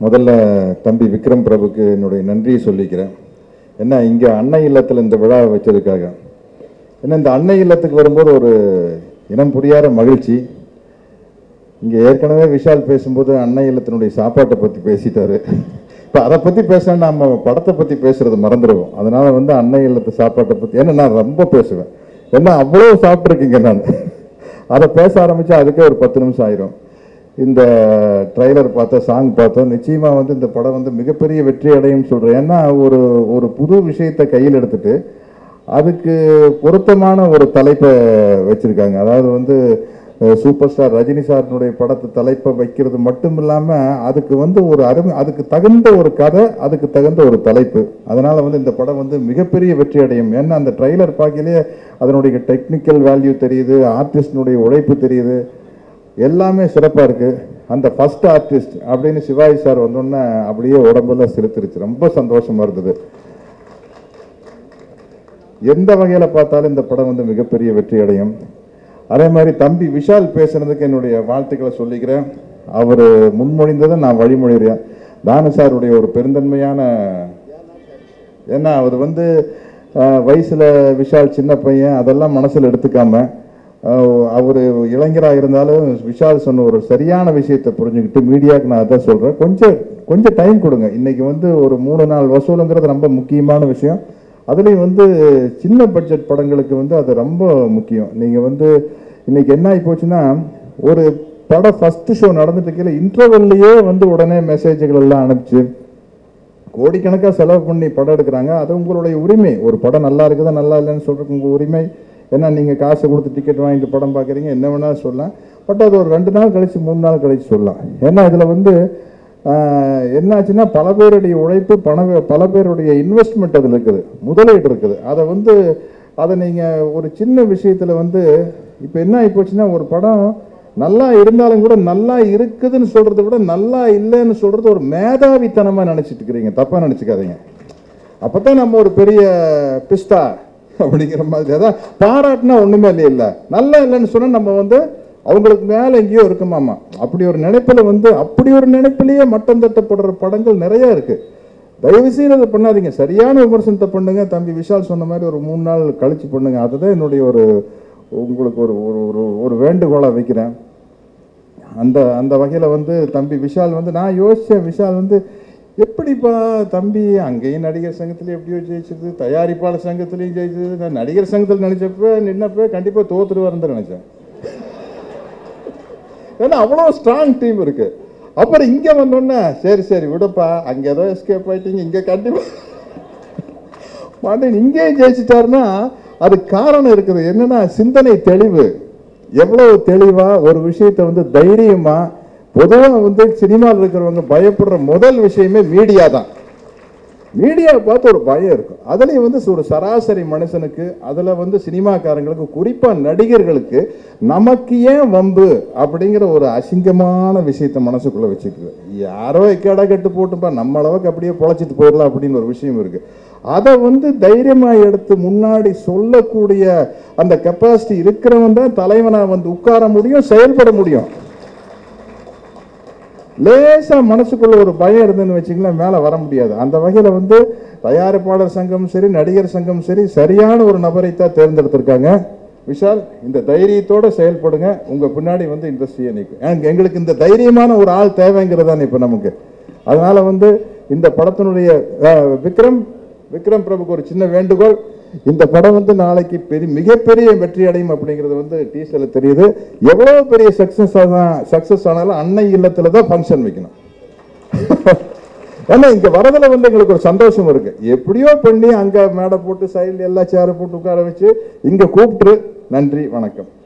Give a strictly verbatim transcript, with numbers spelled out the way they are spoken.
முதல்ல தம்பி விக்ரம் பிரபுக்கு என்னுடைய நன்றியை சொல்லிக்கிறேன். ஏன்னா இங்கே அன்னை இல்லத்தில் இந்த விழா வச்சதுக்காக. ஏன்னா இந்த அன்னை இல்லத்துக்கு வரும்போது ஒரு இனம் புரியாத மகிழ்ச்சி. இங்கே ஏற்கனவே விஷால் பேசும்போது அன்னை இல்லத்தினுடைய சாப்பாட்டை பற்றி பேசிட்டாரு. இப்போ அதை பற்றி பேசினா நம்ம படத்தை பற்றி பேசுறது மறந்துடுவோம். அதனால வந்து அன்னை இல்லத்து சாப்பாட்டை பற்றி ஏன்னா நான் ரொம்ப பேசுவேன். ஏன்னா அவ்வளோ சாப்பிட்ருக்கீங்க. நான் அதை பேச ஆரம்பித்தா அதுக்கே ஒரு பத்து நிமிஷம் ஆயிரும். இந்த ட்ரைலர் பார்த்தோம், சாங் பார்த்தோம். நிச்சயமாக வந்து இந்த படம் வந்து மிகப்பெரிய வெற்றி அடையும் சொல்கிறேன். ஏன்னா ஒரு ஒரு புது விஷயத்தை கையில் எடுத்துட்டு அதுக்கு பொருத்தமான ஒரு தலைப்பை வச்சுருக்காங்க. அதாவது வந்து சூப்பர் ஸ்டார் ரஜினி சாரினுடைய படத்தை தலைப்பை வைக்கிறது மட்டும் இல்லாமல் அதுக்கு வந்து ஒரு அருமை, அதுக்கு தகுந்த ஒரு கதை, அதுக்கு தகுந்த ஒரு தலைப்பு. அதனால் வந்து இந்த படம் வந்து மிகப்பெரிய வெற்றி அடையும். ஏன்னா அந்த ட்ரைலர் பார்க்கலே அதனுடைய டெக்னிக்கல் வேல்யூ தெரியுது, ஆர்டிஸ்டினுடைய உழைப்பு தெரியுது, எல்லாமே சிறப்பாக இருக்குது. அந்த ஃபஸ்ட் ஆர்டிஸ்ட் அப்படின்னு சிவாஜி சார் வந்தோன்னே அப்படியே உடம்பெல்லாம் சிரித்துருச்சு. ரொம்ப சந்தோஷமாக இருந்தது. எந்த வகையில் பார்த்தாலும் இந்த படம் வந்து மிகப்பெரிய வெற்றி அடையும். அதே மாதிரி தம்பி விஷால் பேசுனதுக்கு என்னுடைய வாழ்த்துக்களை சொல்லிக்கிறேன். அவர் முன்மொழிந்ததை நான் வழிமொழிகிறேன். தானு சாருடைய ஒரு பெருந்தன்மையான, ஏன்னா அவர் வந்து வயசில் விஷால் சின்ன பையன் அதெல்லாம் மனசில் எடுத்துக்காம அவர் இளைஞராக இருந்தாலும் விஷால் சொன்ன ஒரு சரியான விஷயத்தை புரிஞ்சுக்கிட்டு மீடியாவுக்கு நான் அதான் சொல்கிறேன், கொஞ்சம் கொஞ்சம் டைம் கொடுங்க. இன்றைக்கி வந்து ஒரு மூணு நாள் வசூலுங்கிறது ரொம்ப முக்கியமான விஷயம். அதுலேயும் வந்து சின்ன பட்ஜெட் படங்களுக்கு வந்து அது ரொம்ப முக்கியம். நீங்கள் வந்து இன்றைக்கி என்ன ஆகி போச்சுன்னா, ஒரு படம் ஃபஸ்ட்டு ஷோ நடந்துட்டு கீழே இன்டர்வெல்லையே வந்து உடனே மெசேஜ்கள் எல்லாம் அனுப்பிச்சு கோடிக்கணக்காக செலவு பண்ணி படம் எடுக்கிறாங்க. அது உங்களுடைய உரிமை. ஒரு படம் நல்லா இருக்குதா நல்லா இல்லைன்னு சொல்கிறதுக்கு உங்கள் உரிமை. ஏன்னா நீங்கள் காசு கொடுத்து டிக்கெட் வாங்கிட்டு படம் பார்க்குறீங்க, என்ன வேணாலும் சொல்லலாம். பட் அது ஒரு ரெண்டு நாள் கழித்து மூணு நாள் கழித்து சொல்லலாம். ஏன்னா இதில் வந்து என்னாச்சுன்னா பல பேருடைய உழைப்பு, பண பல பேருடைய இன்வெஸ்ட்மெண்ட் அதில் இருக்குது, முதலீடு இருக்குது. அதை வந்து அதை நீங்கள் ஒரு சின்ன விஷயத்தில் வந்து இப்போ என்ன ஆகி போச்சுன்னா, ஒரு படம் நல்லா இருந்தாலும் கூட நல்லா இருக்குதுன்னு சொல்கிறத விட நல்லா இல்லைன்னு சொல்கிறது ஒரு மேதாவித்தனமாக நினச்சிட்டு இருக்கிறீங்க. தப்பாக நினச்சிக்காதீங்க. அப்போ தான் நம்ம ஒரு பெரிய பிஸ்தா அப்படிங்கிற மாதிரி. அதான் பாராட்டினா ஒன்றுமே இல்லை, இல்லை நல்லா இல்லைன்னு சொன்னால் நம்ம வந்து அவங்களுக்கு மேலே எங்கேயோ இருக்குமாமா. அப்படி ஒரு நினைப்பில் வந்து அப்படி ஒரு நினைப்பிலேயே மட்டம் தட்டப்படுற படங்கள் நிறையா இருக்குது. தயவு செய்து அதை பண்ணாதீங்க. சரியான விமர்சனத்தை பண்ணுங்க. தம்பி விஷால் சொன்ன மாதிரி ஒரு மூணு நாள் கழிச்சு பண்ணுங்க. அதுதான் என்னுடைய ஒரு உங்களுக்கு ஒரு ஒரு ஒரு வேண்டுகோளாக வைக்கிறேன். அந்த அந்த வகையில் வந்து தம்பி விஷால் வந்து நான் யோசித்தேன், விஷால் வந்து எப்படிப்பா தம்பி அங்கேயும் நடிகர் சங்கத்துலேயும் எப்படியோ ஜெயிச்சது, தயாரிப்பாளர் சங்கத்துலேயும் ஜெயிச்சது. நான் நடிகர் சங்கத்தில் நினச்சப்போ நின்னப்போ கண்டிப்பாக தோற்றுருவாருன்னு நினச்சேன். ஏன்னா அவ்வளோ ஸ்ட்ராங் டீம் இருக்கு. அப்புறம் இங்கே வந்தோன்னே சரி சரி விடப்பா, அங்கே ஏதோ எஸ்கேப் ஆயிட்டீங்க, இங்கே கண்டிப்பாக மாட்டேன் இங்கே ஜெயிச்சிட்டாருன்னா அது காரணம் இருக்குது. என்னன்னா சிந்தனை தெளிவு. எவ்வளவு தெளிவா ஒரு விஷயத்தை வந்து தைரியமா, பொதுவாக வந்து சினிமாவில் இருக்கிறவங்க பயப்படுற முதல் விஷயமே மீடியா தான். மீடியாவை பார்த்து ஒரு பயம் இருக்கும். அதுலேயும் வந்து ஒரு சராசரி மனுஷனுக்கு, அதில் வந்து சினிமாக்காரங்களுக்கு, குறிப்பாக நடிகர்களுக்கு நமக்கு ஏன் வம்பு அப்படிங்கிற ஒரு அசிங்கமான விஷயத்தை மனசுக்குள்ளே வச்சுக்குது. யாரோ எக்கேடா கெட்டு போட்டுப்பா, நம்ம அளவுக்கு அப்படியே பொழைச்சிட்டு போயிடலாம் அப்படின்னு ஒரு விஷயம் இருக்குது. அதை வந்து தைரியமாக எடுத்து முன்னாடி சொல்லக்கூடிய அந்த கெப்பாசிட்டி இருக்கிறவன் தான் தலைவனாக வந்து உட்கார முடியும், செயல்பட முடியும். லேசா மனசுக்குள்ள ஒரு பயம் இருந்துன்னு வச்சுங்களேன், மேலே வர முடியாது. அந்த வகையில் வந்து தயாரிப்பாளர் சங்கம் சரி, நடிகர் சங்கம் சரி, சரியான ஒரு நபரை தான் தேர்ந்தெடுத்திருக்காங்க. விஷால், இந்த தைரியத்தோடு செயல்படுங்க. உங்கள் பின்னாடி வந்து இண்டஸ்ட்ரியை நிற்கும். எங்களுக்கு இந்த தைரியமான ஒரு ஆள் தேவைங்கிறதான் இப்போ நமக்கு. அதனால வந்து இந்த படத்தினுடைய விக்ரம் விக்ரம் பிரபுக்கு ஒரு சின்ன வேண்டுகோள். இந்த படம் வந்து நாளைக்கு பெரிய மிகப்பெரிய வெற்றி அடையும் அப்படிங்கிறது வந்து டீசரில் தெரியுது. எவ்வளோ பெரிய சக்ஸஸ் சக்ஸஸ் ஆனாலும் அன்னை இல்லத்தில் தான் ஃபங்க்ஷன் வைக்கணும். ஏன்னா இங்கே வரதில் வந்து எங்களுக்கு ஒரு சந்தோஷம் இருக்குது. எப்படியோ பண்ணி அங்கே மேடை போட்டு சைடில் எல்லா சேரை போட்டு உட்கார வச்சு இங்கே கூப்பிட்டு நன்றி வணக்கம்.